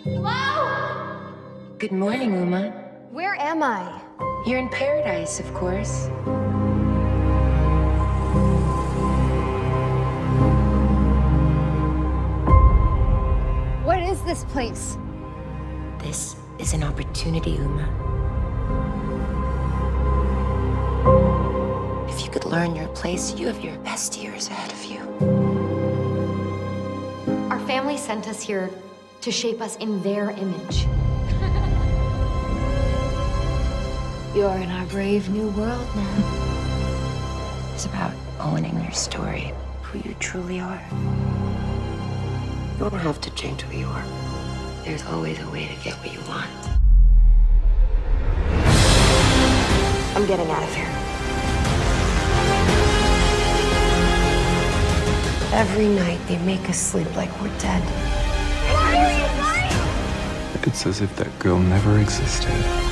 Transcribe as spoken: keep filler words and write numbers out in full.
Hello? Good morning, Uma. Where am I? You're in paradise, of course. What is this place? This is an opportunity, Uma. If you could learn your place, you have your best years ahead of you. Our family sent us here to shape us in their image. You're in our brave new world now. It's about owning your story, who you truly are. You don't have to change who you are. There's always a way to get what you want. I'm getting out of here. Every night they make us sleep like we're dead. It's as if that girl never existed.